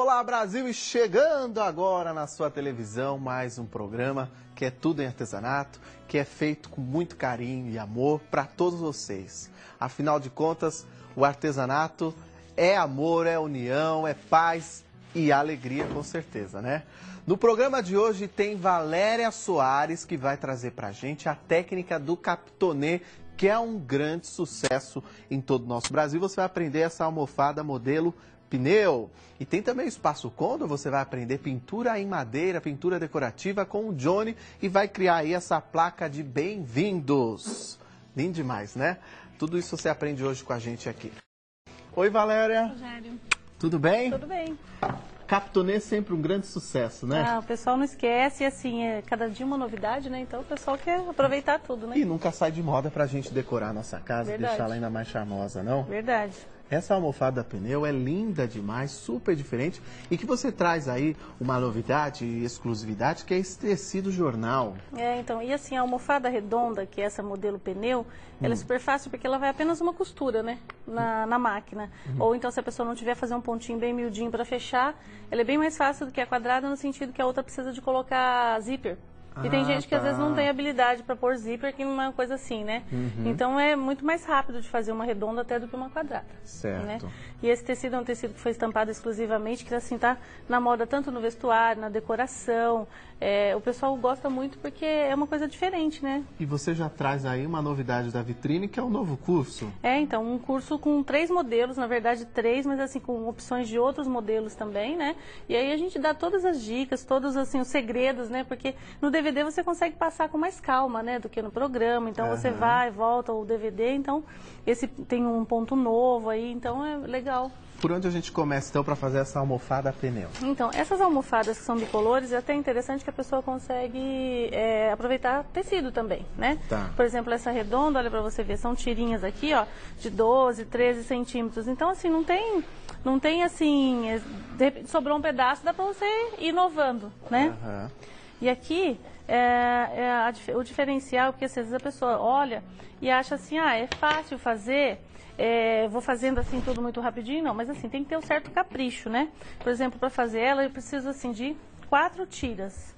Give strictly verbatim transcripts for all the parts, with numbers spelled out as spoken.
Olá Brasil, e chegando agora na sua televisão mais um programa que é tudo em artesanato, que é feito com muito carinho e amor para todos vocês. Afinal de contas, o artesanato é amor, é união, é paz e alegria com certeza, né? No programa de hoje tem Valéria Soares que vai trazer pra gente a técnica do capitonê, que é um grande sucesso em todo o nosso Brasil. Você vai aprender essa almofada modelo pneu. E tem também o Espaço Condor, você vai aprender pintura em madeira, pintura decorativa com o Johnny e vai criar aí essa placa de bem-vindos. Lindo demais, né? Tudo isso você aprende hoje com a gente aqui. Oi, Valéria. Rogério. Tudo bem? Tudo bem. Capitonê é sempre um grande sucesso, né? Ah, o pessoal não esquece, e assim, é cada dia uma novidade, né? Então o pessoal quer aproveitar tudo, né? E nunca sai de moda pra gente decorar a nossa casa e Verdade. deixar ela ainda mais charmosa, não? Verdade. Essa almofada pneu é linda demais, super diferente, e que você traz aí uma novidade e exclusividade, que é esse tecido jornal. É, então, e assim, a almofada redonda, que é essa modelo pneu, ela Hum. é super fácil porque ela vai apenas uma costura, né? Na, na máquina. Uhum. Ou então, se a pessoa não tiver fazer um pontinho bem miudinho para fechar, ela é bem mais fácil do que a quadrada, no sentido que a outra precisa de colocar zíper. E tem Ah, gente que tá. às vezes não tem habilidade para pôr zíper, que não é uma coisa assim, né? Uhum. Então é muito mais rápido de fazer uma redonda até do que uma quadrada. Certo. Né? E esse tecido é um tecido que foi estampado exclusivamente, que assim tá na moda tanto no vestuário, na decoração. É, o pessoal gosta muito porque é uma coisa diferente, né? E você já traz aí uma novidade da vitrine, que é o novo curso. É, então, um curso com três modelos, na verdade três, mas assim, com opções de outros modelos também, né? E aí a gente dá todas as dicas, todos assim, os segredos, né? Porque no D V D você consegue passar com mais calma, né? Do que no programa. Então Uhum. você vai, volta o D V D, então esse tem um ponto novo aí, então é legal. Por onde a gente começa então para fazer essa almofada pneu? Então, essas almofadas que são bicolores, é até interessante que a pessoa consegue é, aproveitar tecido também, né? Tá. Por exemplo, essa redonda, olha pra você ver, são tirinhas aqui, ó, de doze, treze centímetros. Então, assim, não tem, não tem assim, é, de repente sobrou um pedaço, dá pra você ir inovando, né? Uhum. E aqui, é, é a, o diferencial, porque às vezes a pessoa olha e acha assim, ah, é fácil fazer... É, vou fazendo assim tudo muito rapidinho, não, mas assim, tem que ter um certo capricho, né? Por exemplo, para fazer ela, eu preciso assim de quatro tiras,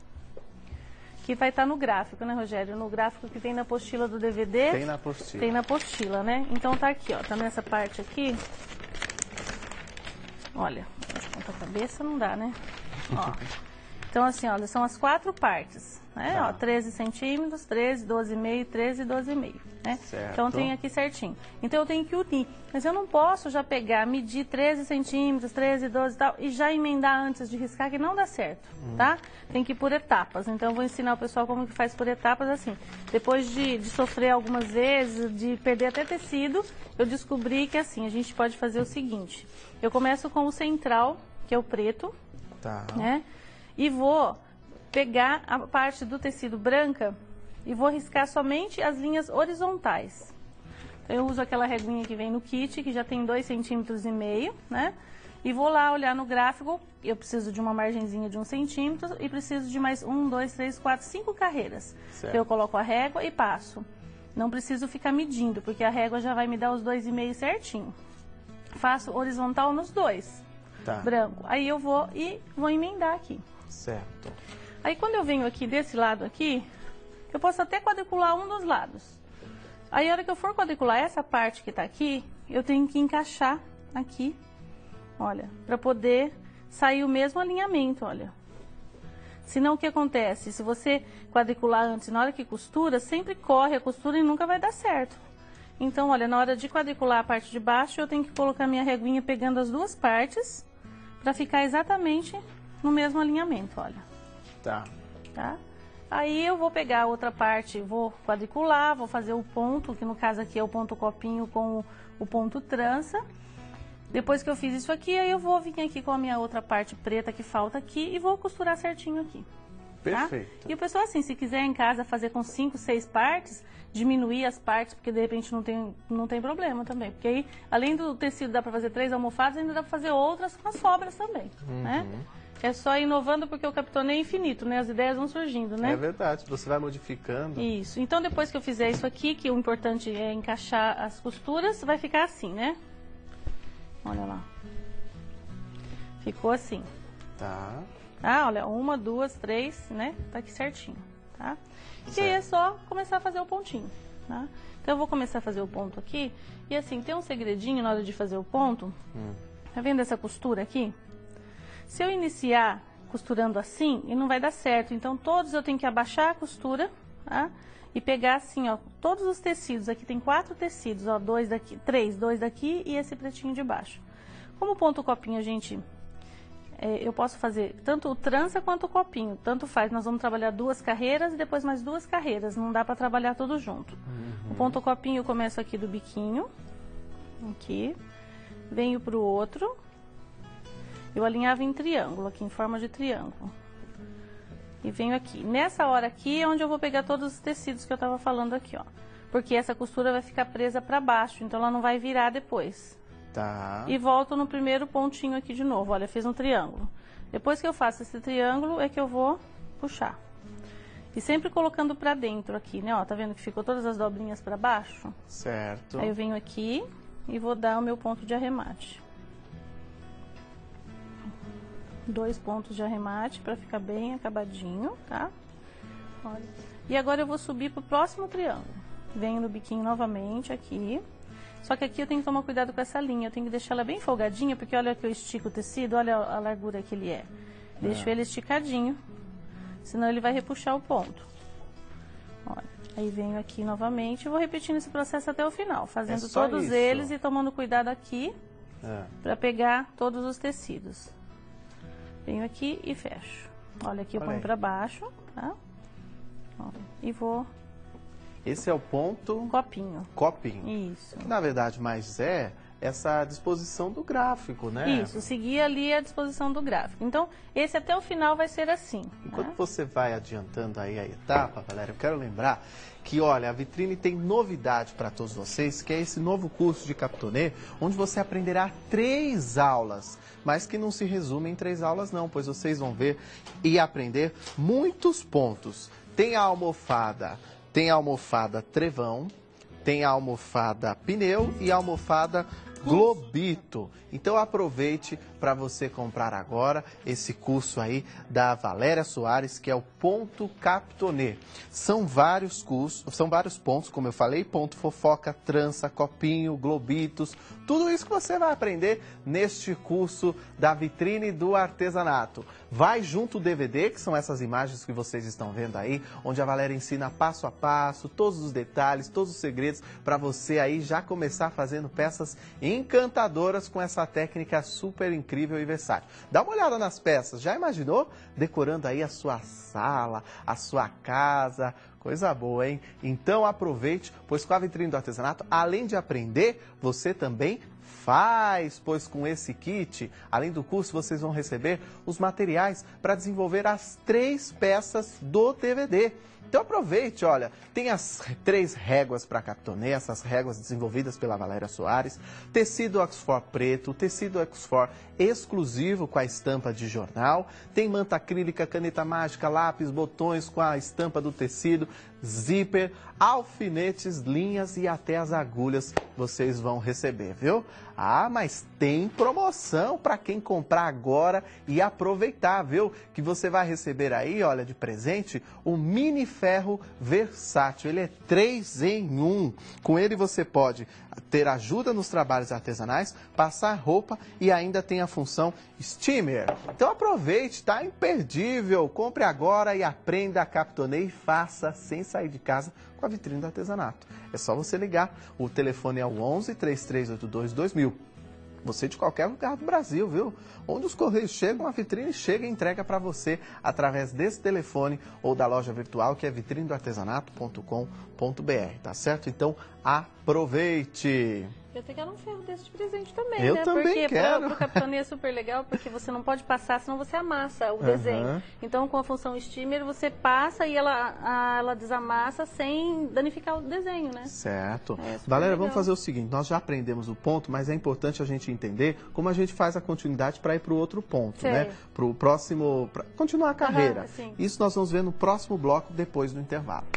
que vai estar no gráfico, né, Rogério? No gráfico que tem na apostila do D V D. Tem na apostila. Tem na apostila, né? Então tá aqui, ó, tá nessa parte aqui. Olha, ponta cabeça não dá, né? Ó. Então assim, olha, são as quatro partes, né? Tá. Ó, treze centímetros, treze, doze e meio, treze e doze e meio, né? Certo. Então tem aqui certinho. Então eu tenho que unir, mas eu não posso já pegar, medir treze centímetros, treze, doze e tal, e já emendar antes de riscar, que não dá certo, hum. tá? Tem que ir por etapas. Então eu vou ensinar o pessoal como que faz por etapas, assim. Depois de, de sofrer algumas vezes, de perder até tecido, eu descobri que assim, a gente pode fazer o seguinte. Eu começo com o central, que é o preto, tá. né? E vou pegar a parte do tecido branca e vou riscar somente as linhas horizontais. Então, eu uso aquela reguinha que vem no kit, que já tem dois centímetros e meio, né? E vou lá olhar no gráfico, eu preciso de uma margenzinha de um centímetro e preciso de mais um, dois, três, quatro, cinco carreiras. Então, eu coloco a régua e passo. Não preciso ficar medindo, porque a régua já vai me dar os dois e meio certinho. Faço horizontal nos dois, tá. branco. Aí eu vou e vou emendar aqui. Certo. Aí quando eu venho aqui desse lado aqui, eu posso até quadricular um dos lados. Aí a hora que eu for quadricular essa parte que tá aqui, eu tenho que encaixar aqui, olha, para poder sair o mesmo alinhamento, olha. Senão o que acontece? Se você quadricular antes, na hora que costura, sempre corre a costura e nunca vai dar certo. Então, olha, na hora de quadricular a parte de baixo, eu tenho que colocar minha reguinha pegando as duas partes para ficar exatamente no mesmo alinhamento, olha. Tá. Tá? Aí eu vou pegar a outra parte, vou quadricular, vou fazer o ponto, que no caso aqui é o ponto copinho com o, o ponto trança. Depois que eu fiz isso aqui, aí eu vou vir aqui com a minha outra parte preta que falta aqui e vou costurar certinho aqui. Perfeito. Tá? E o pessoal, assim, se quiser em casa fazer com cinco, seis partes, diminuir as partes, porque de repente não tem, não tem problema também. Porque aí, além do tecido, dá para fazer três almofadas, ainda dá para fazer outras com as sobras também, uhum. né? É só ir inovando, porque o capitonê é infinito, né? As ideias vão surgindo, né? É verdade, você vai modificando. Isso. Então, depois que eu fizer isso aqui, que o importante é encaixar as costuras, vai ficar assim, né? Olha lá. Ficou assim. Tá. Ah, olha, uma, duas, três, né? Tá aqui certinho, tá? Certo. E aí é só começar a fazer o pontinho, tá? Então eu vou começar a fazer o ponto aqui. E assim, tem um segredinho na hora de fazer o ponto. Hum. Tá vendo essa costura aqui? Se eu iniciar costurando assim, e não vai dar certo. Então todos eu tenho que abaixar a costura, tá? E pegar assim, ó, todos os tecidos. Aqui tem quatro tecidos, ó, dois daqui, três, dois daqui e esse pretinho de baixo. Como ponto copinho, a gente... É, eu posso fazer tanto o trança quanto o copinho, tanto faz. Nós vamos trabalhar duas carreiras e depois mais duas carreiras, não dá para trabalhar tudo junto. Uhum. O ponto copinho eu começo aqui do biquinho, aqui, venho para o outro, eu alinhava em triângulo, aqui em forma de triângulo. E venho aqui. Nessa hora aqui é onde eu vou pegar todos os tecidos que eu estava falando aqui, ó. Porque essa costura vai ficar presa para baixo, então ela não vai virar depois. Tá. E volto no primeiro pontinho aqui de novo. Olha, fiz um triângulo. Depois que eu faço esse triângulo, é que eu vou puxar. E sempre colocando pra dentro aqui, né? Ó, tá vendo que ficou todas as dobrinhas pra baixo? Certo. Aí eu venho aqui e vou dar o meu ponto de arremate. Dois pontos de arremate pra ficar bem acabadinho, tá? Olha. E agora eu vou subir pro próximo triângulo. Venho no biquinho novamente aqui. Só que aqui eu tenho que tomar cuidado com essa linha, eu tenho que deixar ela bem folgadinha, porque olha que eu estico o tecido, olha a largura que ele é. Deixo é. ele esticadinho, senão ele vai repuxar o ponto. Olha, aí venho aqui novamente e vou repetindo esse processo até o final, fazendo é só todos isso. eles e tomando cuidado aqui, é. para pegar todos os tecidos. Venho aqui e fecho. Olha, aqui eu olha ponho para baixo, tá? Olha, e vou... Esse é o ponto... Copinho. Copinho. Isso. Que na verdade mais é essa disposição do gráfico, né? Isso, seguir ali a disposição do gráfico. Então, esse até o final vai ser assim. Enquanto né? você vai adiantando aí a etapa, Valéria, eu quero lembrar que, olha, a Vitrine tem novidade para todos vocês, que é esse novo curso de Capitonê, onde você aprenderá três aulas, mas que não se resume em três aulas não, pois vocês vão ver e aprender muitos pontos. Tem a almofada... Tem a almofada Trevão, tem a almofada Pneu e a almofada Globito. Então aproveite para você comprar agora esse curso aí da Valéria Soares, que é o Ponto Capitonê. São vários cursos, são vários pontos, como eu falei, ponto fofoca, trança, copinho, globitos, tudo isso que você vai aprender neste curso da Vitrine do Artesanato. Vai junto o D V D, que são essas imagens que vocês estão vendo aí, onde a Valéria ensina passo a passo, todos os detalhes, todos os segredos, para você aí já começar fazendo peças encantadoras com essa técnica super incrível e versátil. Dá uma olhada nas peças, já imaginou? Decorando aí a sua sala, a sua casa, coisa boa, hein? Então aproveite, pois com a Vitrine do Artesanato, além de aprender, você também faz, pois com esse kit, além do curso, vocês vão receber os materiais para desenvolver as três peças do D V D. Então aproveite, olha, tem as três réguas para Capitonê, essas réguas desenvolvidas pela Valéria Soares, tecido Oxford preto, tecido Oxford exclusivo com a estampa de jornal, tem manta acrílica, caneta mágica, lápis, botões com a estampa do tecido, zíper, alfinetes, linhas e até as agulhas vocês vão receber, viu? Ah, mas tem promoção para quem comprar agora e aproveitar, viu? Que você vai receber aí, olha, de presente, o mini ferro versátil. Ele é três em um. Com ele você pode ter ajuda nos trabalhos artesanais, passar roupa e ainda tem a função steamer. Então aproveite, tá imperdível. Compre agora e aprenda a Capitonê e faça sem sair de casa com a Vitrine do Artesanato. É só você ligar, o telefone é o onze, três três oito dois, dois mil. Você de qualquer lugar do Brasil, viu? Onde os correios chegam, a Vitrine chega e entrega para você através desse telefone ou da loja virtual que é vitrine do artesanato ponto com ponto br, tá certo? Então aproveite! Eu até quero um ferro desse de presente também, eu né? Também porque quero. Para o Capitonê é super legal, porque você não pode passar, senão você amassa o desenho. Uhum. Então, com a função steamer, você passa e ela, a, ela desamassa sem danificar o desenho, né? Certo. É Valéria, legal. vamos fazer o seguinte, nós já aprendemos o ponto, mas é importante a gente entender como a gente faz a continuidade para ir para o outro ponto, Sei. né? Para o próximo, para continuar a carreira. Uhum, sim. Isso nós vamos ver no próximo bloco, depois do intervalo.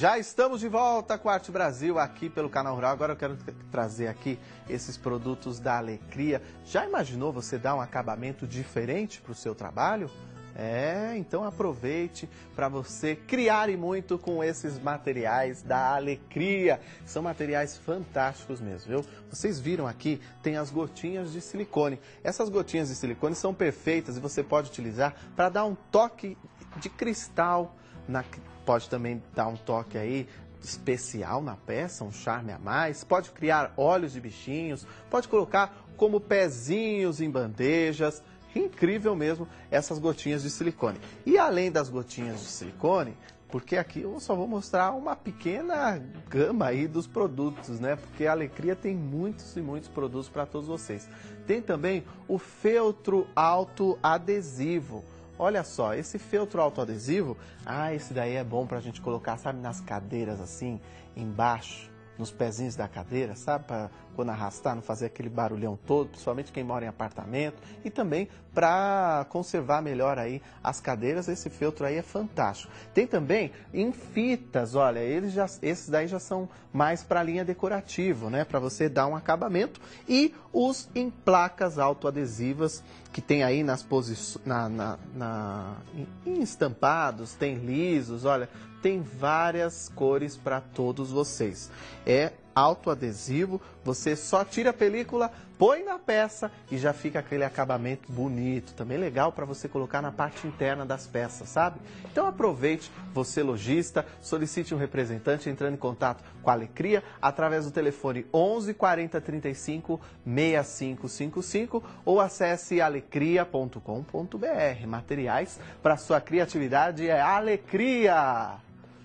Já estamos de volta com a Arte Brasil aqui pelo Canal Rural. Agora eu quero trazer aqui esses produtos da Alecria. Já imaginou você dar um acabamento diferente para o seu trabalho? É, então aproveite para você criar e muito com esses materiais da Alecria. São materiais fantásticos mesmo, viu? Vocês viram aqui, tem as gotinhas de silicone. Essas gotinhas de silicone são perfeitas e você pode utilizar para dar um toque de cristal na... Pode também dar um toque aí especial na peça, um charme a mais. Pode criar olhos de bichinhos, pode colocar como pezinhos em bandejas. Incrível mesmo essas gotinhas de silicone. E além das gotinhas de silicone, porque aqui eu só vou mostrar uma pequena gama aí dos produtos, né? Porque a Alecria tem muitos e muitos produtos para todos vocês. Tem também o feltro autoadesivo. Olha só, esse feltro autoadesivo, ah, esse daí é bom pra gente colocar, sabe, nas cadeiras assim, embaixo, nos pezinhos da cadeira, sabe, para quando arrastar, não fazer aquele barulhão todo, principalmente quem mora em apartamento, e também para conservar melhor aí as cadeiras, esse feltro aí é fantástico. Tem também em fitas, olha, eles já, esses daí já são mais para a linha decorativa, né, para você dar um acabamento, e os em placas autoadesivas, que tem aí nas posições, na, na, na, em estampados, tem lisos, olha, tem várias cores para todos vocês. É autoadesivo, você só tira a película, põe na peça e já fica aquele acabamento bonito. Também legal para você colocar na parte interna das peças, sabe? Então aproveite, você lojista, solicite um representante entrando em contato com a Alecria através do telefone onze, quarenta, trinta e cinco, sessenta e cinco cinquenta e cinco ou acesse alecria ponto com ponto br. Materiais para sua criatividade é Alecria!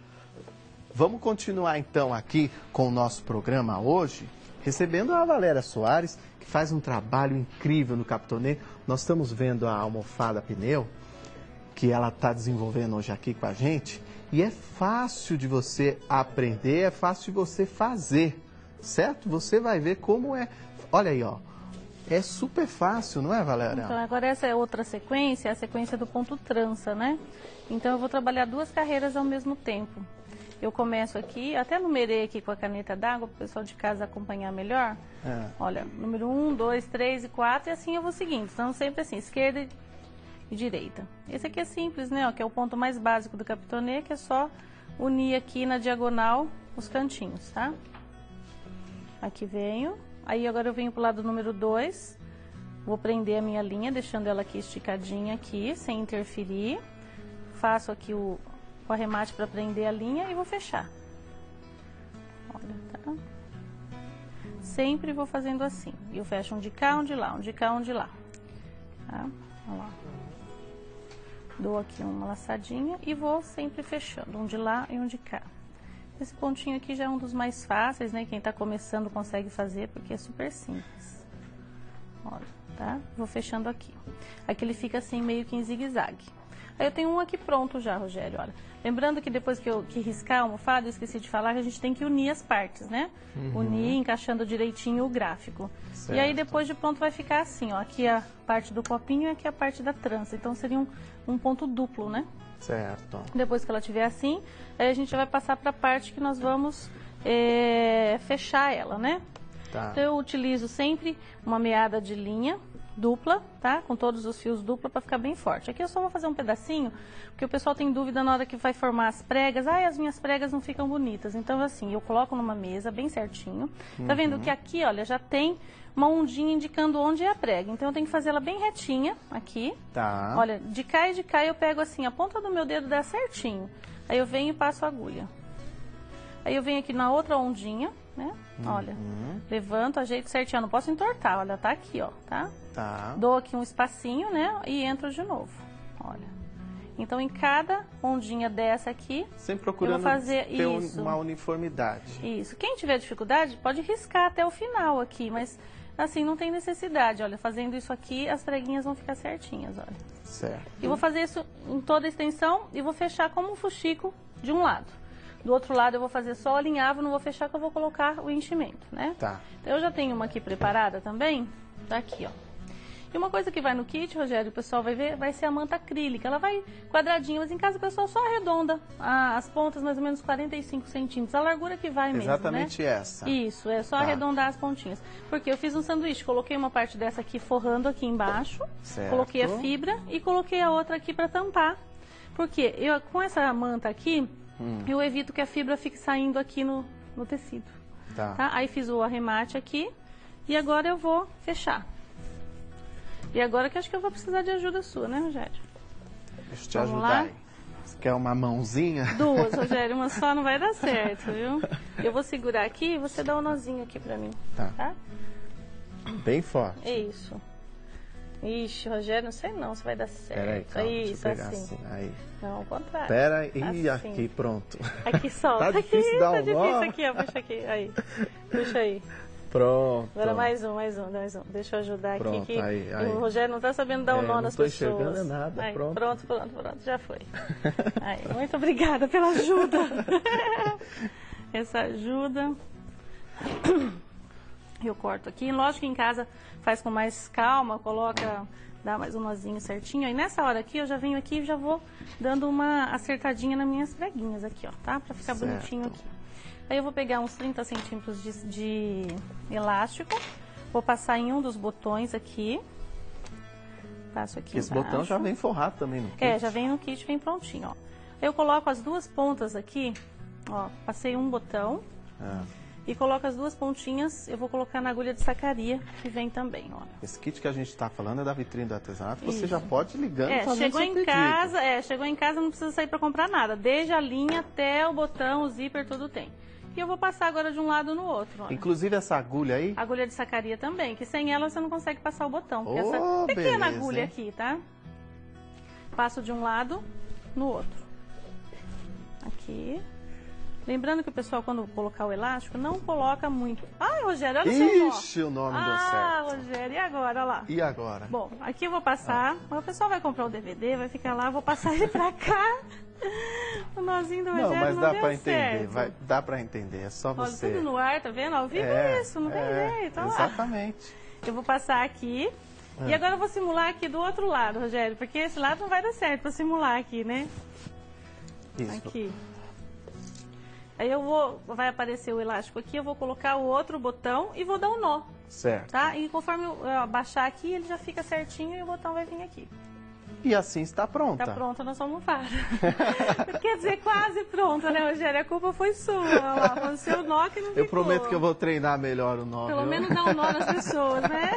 Vamos continuar então aqui com o nosso programa hoje, recebendo a Valéria Soares, que faz um trabalho incrível no Capitonê. Nós estamos vendo a almofada pneu, que ela está desenvolvendo hoje aqui com a gente, e é fácil de você aprender, é fácil de você fazer, certo? Você vai ver como é. Olha aí, ó. É super fácil, não é, Valéria? Então, agora essa é outra sequência, a sequência do ponto trança, né? Então, eu vou trabalhar duas carreiras ao mesmo tempo. Eu começo aqui, até numerei aqui com a caneta d'água, para o pessoal de casa acompanhar melhor. É. Olha, número um, dois, três e quatro, e assim eu vou seguindo. Então, sempre assim, esquerda e direita. Esse aqui é simples, né? Ó, que é o ponto mais básico do Capitonê, que é só unir aqui na diagonal os cantinhos, tá? Aqui venho. Aí, agora eu venho pro lado número dois. Vou prender a minha linha, deixando ela aqui esticadinha aqui, sem interferir. Faço aqui o... o arremate para prender a linha e vou fechar. Olha, tá? Sempre vou fazendo assim. Eu fecho um de cá, um de lá, um de cá, um de lá. Tá? Olha lá. Dou aqui uma laçadinha e vou sempre fechando, um de lá e um de cá. Esse pontinho aqui já é um dos mais fáceis, né? Quem tá começando consegue fazer, porque é super simples. Olha, tá? Vou fechando aqui. Aqui ele fica assim, meio que em zigue-zague. Aí eu tenho um aqui pronto já, Rogério, olha. Lembrando que depois que eu que riscar a almofada, eu esqueci de falar que a gente tem que unir as partes, né? Uhum. Unir, encaixando direitinho o gráfico. Certo. E aí depois de pronto vai ficar assim, ó. Aqui a parte do copinho e aqui a parte da trança. Então seria um, um ponto duplo, né? Certo. Depois que ela tiver assim, aí a gente vai passar para a parte que nós vamos é, fechar ela, né? Tá. Então eu utilizo sempre uma meada de linha dupla, tá? Com todos os fios dupla para ficar bem forte. Aqui eu só vou fazer um pedacinho, porque o pessoal tem dúvida na hora que vai formar as pregas. Ah, as minhas pregas não ficam bonitas. Então, assim, eu coloco numa mesa bem certinho. Uhum. Tá vendo que aqui, olha, já tem uma ondinha indicando onde é a prega. Então, eu tenho que fazer ela bem retinha aqui. Tá. Olha, de cá e de cá eu pego assim, a ponta do meu dedo dá certinho. Aí eu venho e passo a agulha. Aí eu venho aqui na outra ondinha, né? Uhum. Olha, levanto, ajeito certinho. Eu não posso entortar, olha, tá aqui, ó, tá? Tá. Dou aqui um espacinho, né? E entro de novo, olha. Então, em cada ondinha dessa aqui, sempre procurando eu vou fazer ter isso. uma uniformidade. Isso. Quem tiver dificuldade, pode riscar até o final aqui, mas assim, não tem necessidade. Olha, fazendo isso aqui, as preguinhas vão ficar certinhas, olha. Certo. E vou fazer isso em toda a extensão e vou fechar como um fuxico de um lado. Do outro lado eu vou fazer só alinhavo, não vou fechar que eu vou colocar o enchimento, né? Tá. Então eu já tenho uma aqui preparada também, tá aqui, ó. E uma coisa que vai no kit, Rogério, o pessoal vai ver, vai ser a manta acrílica. Ela vai quadradinha, mas em casa o pessoal só arredonda a, as pontas mais ou menos quarenta e cinco centímetros. A largura que vai mesmo, Exatamente né? essa. Isso, é só Tá. arredondar as pontinhas. Porque eu fiz um sanduíche, coloquei uma parte dessa aqui forrando aqui embaixo, Certo. coloquei a fibra e coloquei a outra aqui para tampar. Porque eu, com essa manta aqui, hum. eu evito que a fibra fique saindo aqui no, no tecido. Tá. Tá? Aí fiz o arremate aqui e agora eu vou fechar. E agora que acho que eu vou precisar de ajuda sua, né, Rogério? Deixa eu te Vamos ajudar lá? aí. Você quer uma mãozinha? Duas, Rogério, uma só não vai dar certo, viu? Eu vou segurar aqui e você dá um nozinho aqui pra mim. Tá. Tá? Bem forte. Isso. Ixi, Rogério, não sei não se vai dar certo. Pera aí, calma, deixa eu Isso, pegar assim. assim. Aí. Não, ao contrário. Pera aí, Ih, Assim. aqui, pronto. Aqui solta. Tá difícil aqui, dar tá um difícil nó. aqui, ó. Puxa aqui. Aí. Puxa aí. Pronto. Agora mais um, mais um, mais um. Deixa eu ajudar Pronto, aqui que aí, aí. o Rogério não tá sabendo dar o um É, nó não nas tô pessoas. enxergando nada, Aí, pronto. Pronto, pronto, pronto, já foi. Aí, muito obrigada pela ajuda. Essa ajuda. Eu corto aqui. Lógico que em casa faz com mais calma, coloca, dá mais um nozinho certinho. Aí nessa hora aqui eu já venho aqui e já vou dando uma acertadinha nas minhas preguinhas aqui, ó, tá? Pra ficar Certo. bonitinho aqui. Aí eu vou pegar uns trinta centímetros de, de elástico, vou passar em um dos botões aqui. Passo aqui Esse embaixo. botão já vem forrado também no kit. É, já vem no kit, vem prontinho, ó. Eu coloco as duas pontas aqui, ó, passei um botão Ah. e coloco as duas pontinhas, eu vou colocar na agulha de sacaria, que vem também, ó. Esse kit que a gente está falando é da vitrine do artesanato. Você Isso. já pode ir ligando e É, fazendo chegou seu em pedido. casa, é, chegou em casa, não precisa sair para comprar nada. Desde a linha até o botão, o zíper, tudo tem. E eu vou passar agora de um lado no outro, ó. Inclusive essa agulha aí. Agulha de sacaria também, que sem ela você não consegue passar o botão. Porque Oh, essa pequena beleza, agulha hein? aqui, tá? Passo de um lado no outro. Aqui. Lembrando que o pessoal, quando colocar o elástico, não coloca muito. Ai, Rogério, olha o seu nó. Ixi, o nome deu Ah, certo. Rogério, e agora? Olha lá. E agora? Bom, aqui eu vou passar, mas o pessoal vai comprar o D V D, vai ficar lá, eu vou passar ele pra cá. O nozinho do Rogério Não, mas não dá deu pra entender, certo. vai, dá pra entender, é só Olha, você... tudo no ar, tá vendo? Ao vivo é isso, não tem é, jeito. Olha lá. exatamente. Eu vou passar aqui. É. E agora eu vou simular aqui do outro lado, Rogério, porque esse lado não vai dar certo pra simular aqui, né? Isso. Aqui. Aí eu vou, vai aparecer o elástico aqui, eu vou colocar o outro botão e vou dar um nó, Certo. tá? E conforme eu eu abaixar aqui, ele já fica certinho e o botão vai vir aqui. E assim está pronta. Tá pronta a nossa almofada. Quer dizer, quase pronta, né, Rogério? A culpa foi sua. Olha lá, foi o seu nó que não ficou. Eu prometo que eu vou treinar melhor o nó. Pelo viu? menos dar um nó nas pessoas, né?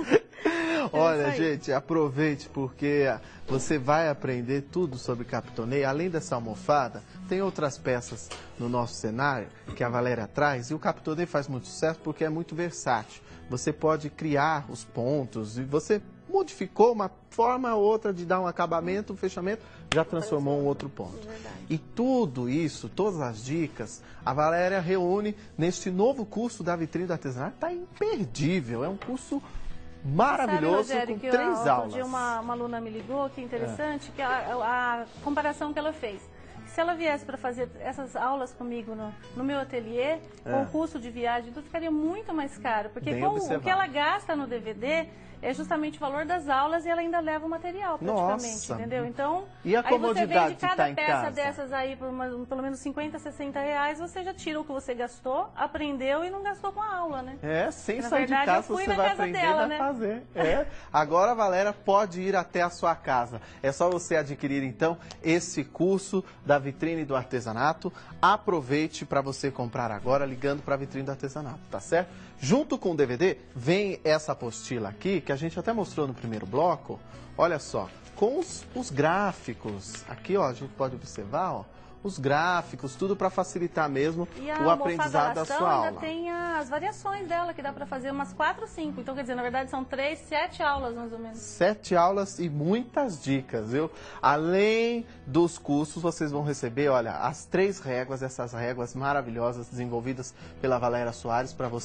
Olha, É isso aí. gente, aproveite porque você vai aprender tudo sobre capitoneio. Além dessa almofada, tem outras peças no nosso cenário que a Valéria traz. E o capitoneio faz muito sucesso porque é muito versátil. Você pode criar os pontos e você modificou uma forma ou outra de dar um acabamento, um fechamento, já transformou um outro ponto. E tudo isso, todas as dicas, a Valéria reúne neste novo curso da Vitrine do Artesanato. Está imperdível, é um curso maravilhoso, Sabe, Rogério, com que três outro aulas. dia uma, uma aluna me ligou, que interessante, que a, a comparação que ela fez. Se ela viesse para fazer essas aulas comigo no, no meu ateliê, com o custo de viagem, tudo ficaria muito mais caro. Porque Bem com o observado. que ela gasta no D V D é justamente o valor das aulas e ela ainda leva o material, praticamente, Nossa. entendeu? Então, E a aí você comodidade vende de cada tá em peça casa? dessas aí por uma- pelo menos cinquenta, sessenta reais, você já tira o que você gastou, aprendeu e não gastou com a aula, né? É, sem Na sair verdade, de casa eu fui você na vai casa aprender dela, a né? fazer. É. Agora a Valéria pode ir até a sua casa. É só você adquirir então esse curso da Vitrine do Artesanato. Aproveite para você comprar agora ligando para a Vitrine do Artesanato, tá certo? Junto com o D V D vem essa apostila aqui que a gente até mostrou no primeiro bloco. Olha só, com os, os gráficos. Aqui, ó, a gente pode observar, ó, os gráficos, tudo para facilitar mesmo E a o aprendizado da almofada sua ainda aula. tem as variações dela, que dá para fazer umas quatro, cinco. Então, quer dizer, na verdade são três, sete aulas mais ou menos. Sete aulas e muitas dicas, viu? Além dos cursos, vocês vão receber, olha, as três réguas, essas réguas maravilhosas desenvolvidas pela Valéria Soares para você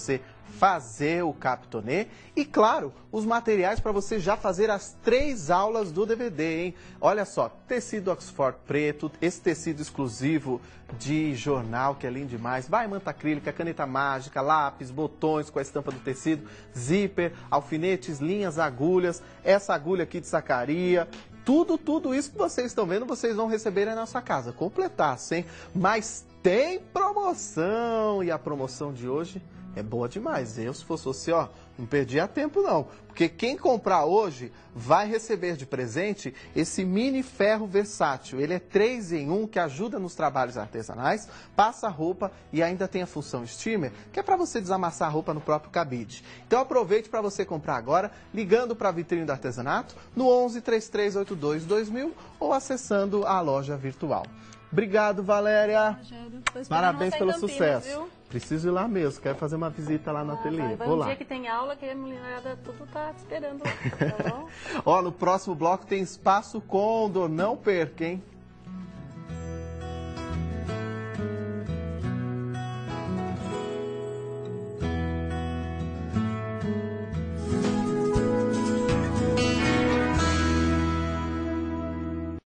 fazer o capitonê e, claro, os materiais para você já fazer as três aulas do D V D, hein? Olha só, tecido Oxford preto, esse tecido exclusivo de jornal, que é lindo demais, vai manta acrílica, caneta mágica, lápis, botões com a estampa do tecido, zíper, alfinetes, linhas, agulhas, essa agulha aqui de sacaria. Tudo, tudo isso que vocês estão vendo, vocês vão receber na nossa casa. Completasse, hein? Mas tem promoção, e a promoção de hoje é boa demais. Eu, se fosse você, ó, não perdia tempo não. Porque quem comprar hoje vai receber de presente esse mini ferro versátil. Ele é três em um, que ajuda nos trabalhos artesanais, passa a roupa e ainda tem a função steamer, que é para você desamassar a roupa no próprio cabide. Então aproveite para você comprar agora, ligando para a Vitrine do Artesanato no onze, três três oito dois, dois mil ou acessando a loja virtual. Obrigado, Valéria. Parabéns pelo Campinas, sucesso. Viu? Preciso ir lá mesmo, quero fazer uma visita lá no ah, ateliê. Vai, vai Vou um lá. dia que tem aula, que a mulherada tudo tá esperando lá, tá bom? Ó, no próximo bloco tem Espaço Condor, não perca, hein?